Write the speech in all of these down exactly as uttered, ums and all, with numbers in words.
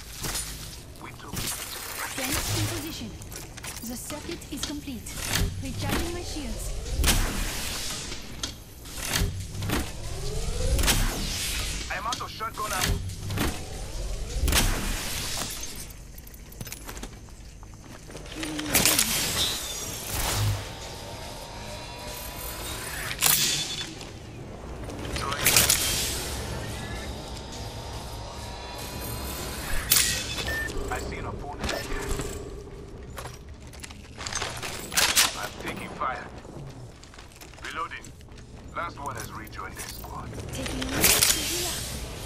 We took Fence in position. The circuit is complete. Recharging my shields. I am out of shotgun ammo. I see an opponent here. I'm taking fire. Reloading. Last one has rejoined their squad. Taking a minute to heal up.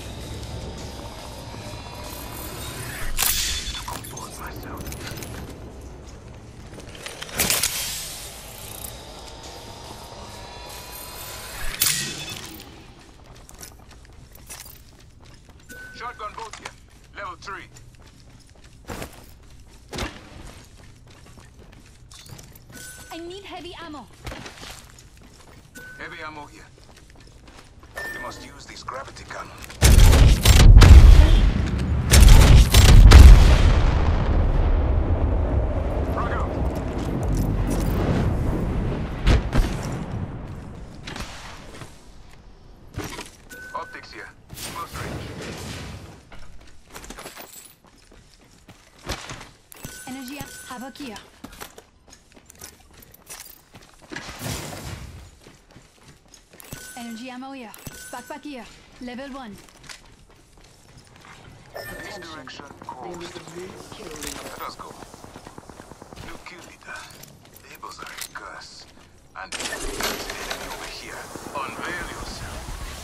To compose myself. Shotgun bolt here. Level three. I need heavy ammo. Heavy ammo here. You must use this gravity gun. Frag out. Optics here. Close range. Energy up. Havoc here. Energy ammo here. Backpack here. Level one. This direction calls to me. Let us go. New kill leader. Labels are a curse. And the enemy over here. Unveil yourself.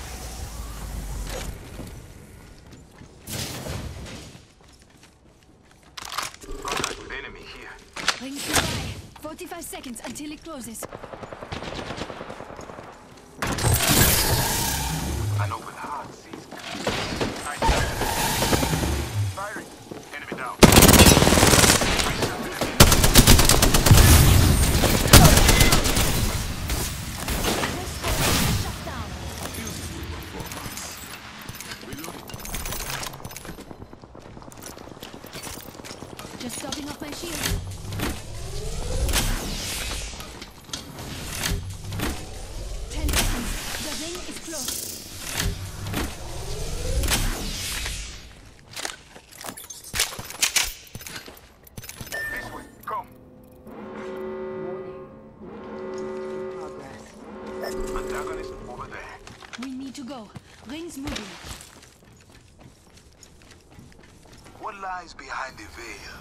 Contact with enemy here. Rings nearby. forty-five seconds until it closes. An open heart sees. I firing. Enemy down. I shot the enemy. Shut down. Beautiful performance. Reloading. Just topping off my shield. Ten seconds. The ring is close. This way. Come. Antagonist over there. We need to go. Rings moving. What lies behind the veil?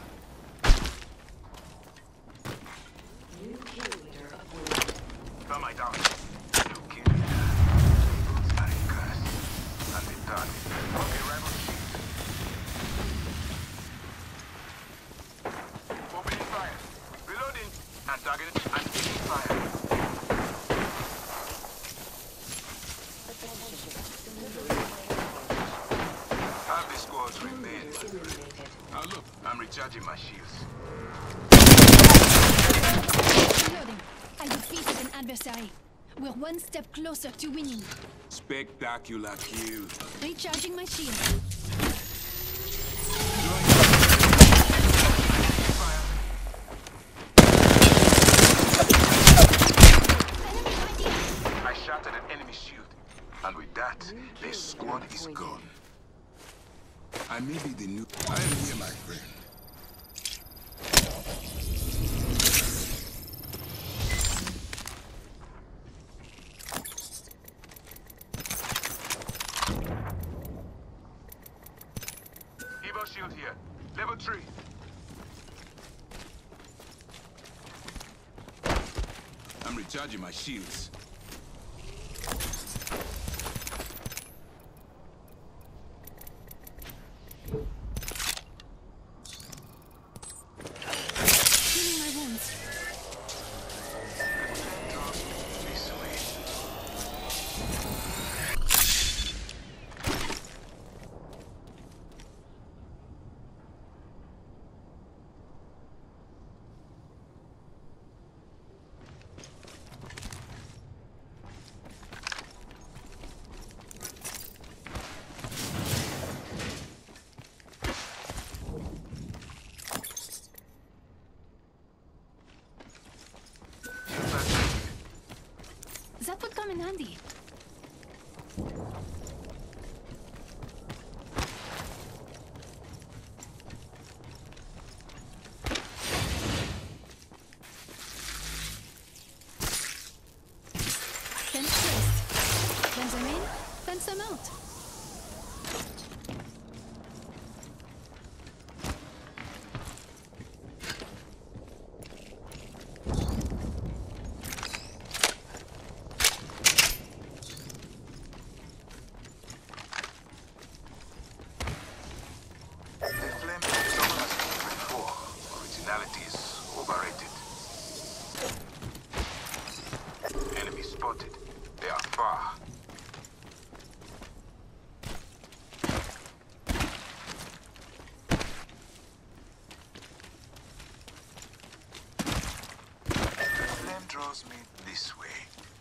New kill leader appointed. Come I down. New kill leader. Labels are a curse. And the target. Okay, rival shield. Opening fire. Reloading. Antagonist and taking fire. Half the squads remain, my friend. Now look, I'm recharging my shields. Reloading. I defeated an adversary. We're one step closer to winning. Spectacular kill. Recharging my shield. Fire. Enemy fighting. I shattered an enemy shield. And with that, their squad is gone. I may be the new... I am here, my friend. Evo shield here. Level three. I'm recharging my shields. Healing my wounds. This way. handy. Fence placed. Fence them in, fence them out. Draws me this way.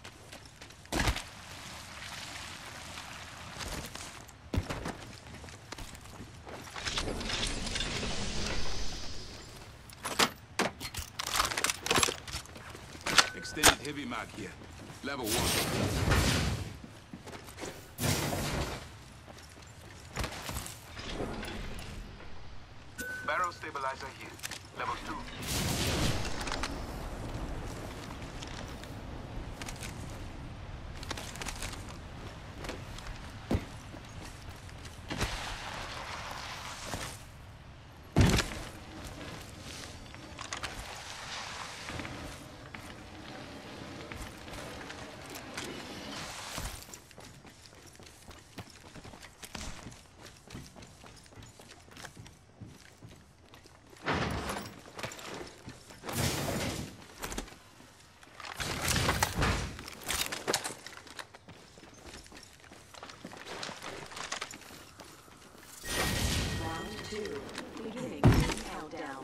Extended heavy mag here. Level one. Barrel stabilizer here. Level two. Beginning countdown.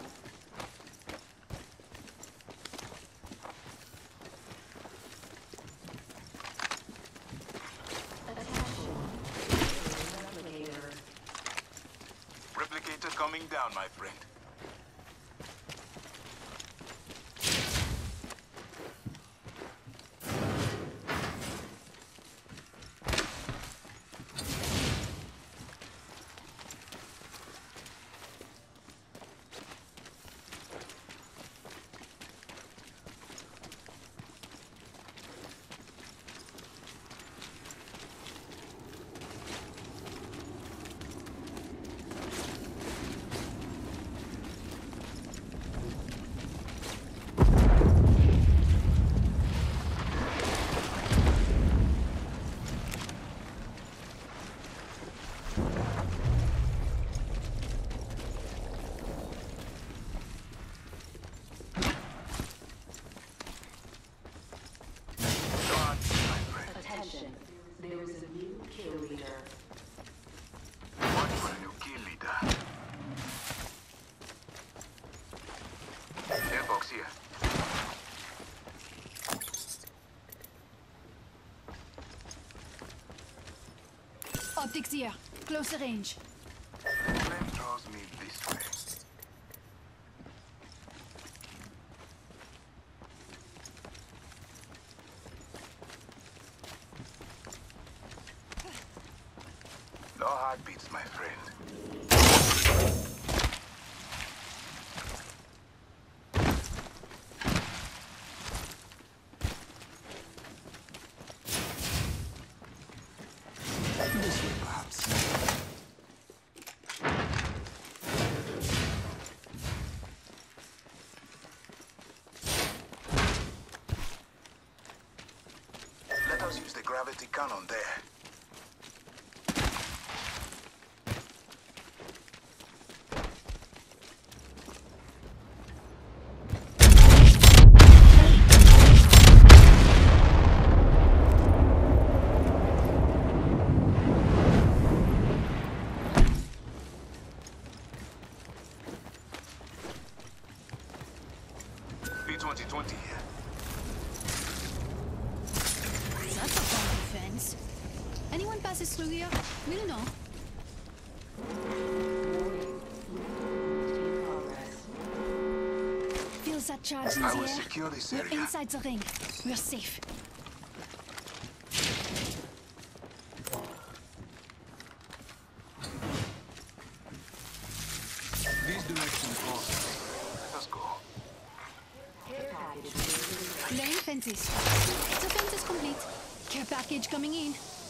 Replicator. Replicator coming down, my friend. Attention, there is a new kill leader. What for a new kill leader? Airbox here. Optics here. Closer range. Flame draws me this way. No heartbeats, my friend. This way, perhaps. Let us use the gravity cannon there. B twenty twenty here. That's a fun defense. Anyone passes through here, we'll know. In progress. Feels that charge in I the will air. secure this We're area. inside the ring. We're safe. This direction costs. Let us go. Care package delivered. Laying fences. The fence is complete. Care package coming in.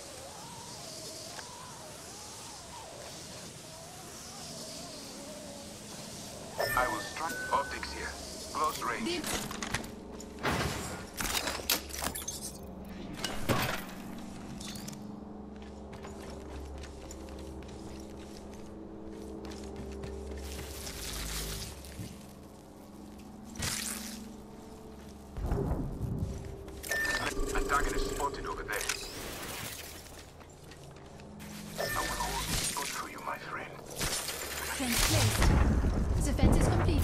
I will strike optics here. Close range. Deep. Antagonist spotted over there. I will hold this spot for you, my friend. Fence placed. The fence is complete.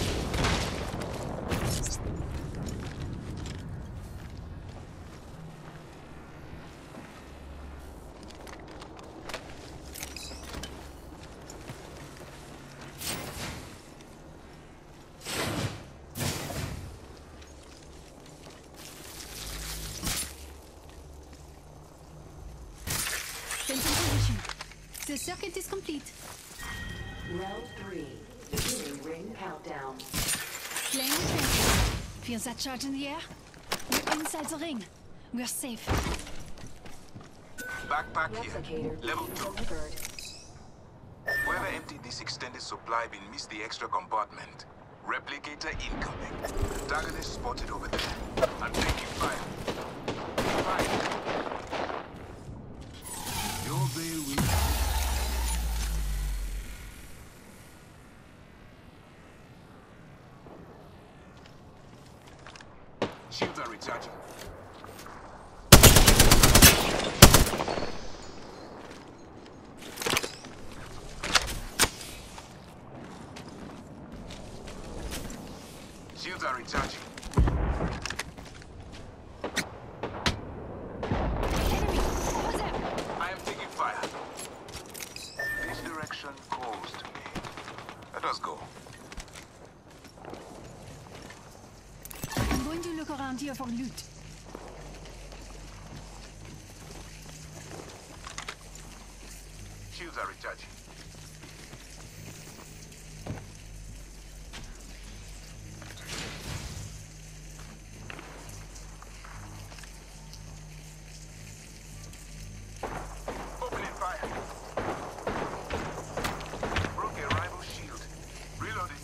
Fence in position. The circuit is complete. Round three. Beginning ring countdown. Playing with fence. Feels that charge in the air? We're inside the ring. We're safe. Backpack here. Replicator Level being two. delivered. Whoever emptied this extended supply bin missed the extra compartment. Replicator incoming. Antagonist spotted over there. I'm taking fire. Fire. You're there with Shields are recharging. Shields are recharging. Enemy! Over there! I am taking fire. This direction calls to me. Let us go. I'm going to look around here for loot. Shields are recharging. Opening fire. Broke a rival shield. Reloading.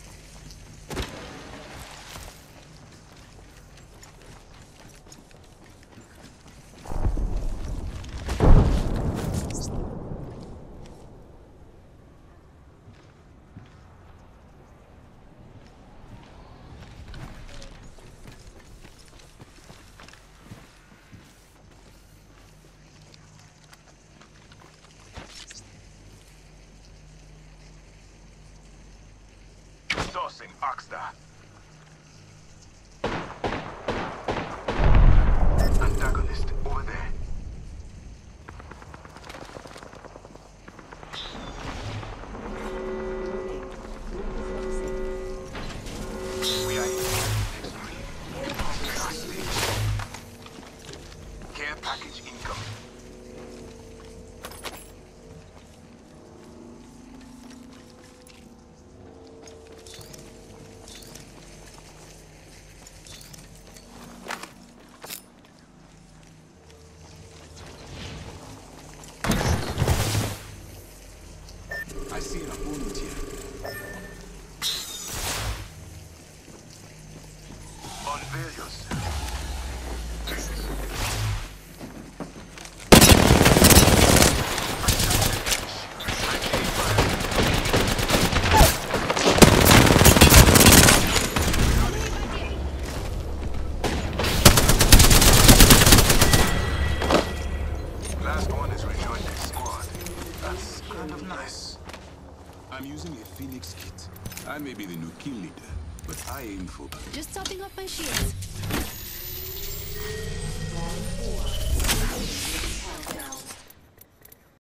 Tossing Oxstar. Antagonist over there. Warning. Ring closing. We are in next ring. Last stage. Care package incoming. I see an opponent here. Unveil yourself. Last one is rejoined the squad. That's kind of nice. I'm using a Phoenix kit. I may be the new kill leader, but I aim for... Just topping up my shields. Round four.